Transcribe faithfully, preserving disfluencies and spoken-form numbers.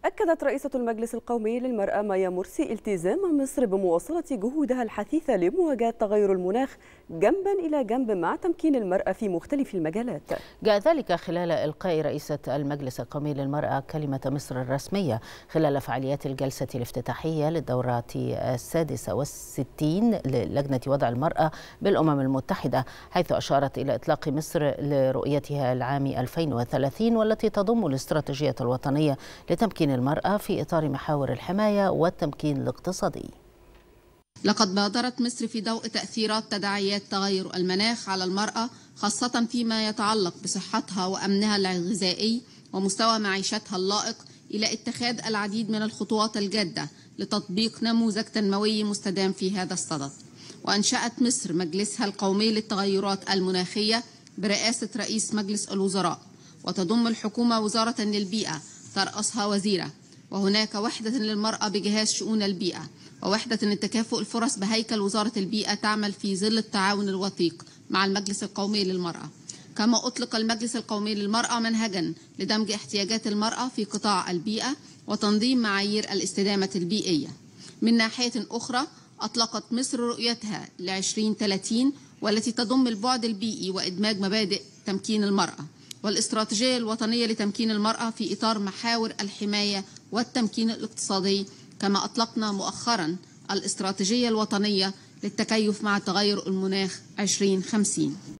أكدت رئيسة المجلس القومي للمرأة مايا مرسي التزام مصر بمواصلة جهودها الحثيثة لمواجهة تغير المناخ جنبا إلى جنب مع تمكين المرأة في مختلف المجالات. جاء ذلك خلال إلقاء رئيسة المجلس القومي للمرأة كلمة مصر الرسمية خلال فعاليات الجلسة الافتتاحية للدورة السادسة والستين للجنة وضع المرأة بالأمم المتحدة، حيث أشارت إلى إطلاق مصر لرؤيتها العام ألفين وثلاثين والتي تضم الاستراتيجية الوطنية لتمكين المرأة في إطار محاور الحماية والتمكين الاقتصادي. لقد بادرت مصر في ضوء تأثيرات تداعيات تغير المناخ على المرأة، خاصة فيما يتعلق بصحتها وأمنها الغذائي ومستوى معيشتها اللائق، إلى اتخاذ العديد من الخطوات الجادة لتطبيق نموذج تنموي مستدام في هذا الصدد. وأنشأت مصر مجلسها القومي للتغيرات المناخية برئاسة رئيس مجلس الوزراء، وتضم الحكومة وزارة للبيئة ترأسها وزيرة، وهناك وحدة للمرأة بجهاز شؤون البيئة، ووحدة لتكافؤ الفرص بهيكل وزارة البيئة تعمل في ظل التعاون الوثيق مع المجلس القومي للمرأة. كما أطلق المجلس القومي للمرأة منهجا لدمج احتياجات المرأة في قطاع البيئة وتنظيم معايير الاستدامة البيئية. من ناحية أخرى، أطلقت مصر رؤيتها لعشرين ثلاثين والتي تضم البعد البيئي وإدماج مبادئ تمكين المرأة، والاستراتيجية الوطنية لتمكين المرأة في إطار محاور الحماية والتمكين الاقتصادي. كما أطلقنا مؤخرا الاستراتيجية الوطنية للتكيف مع تغير المناخ عشرين خمسين.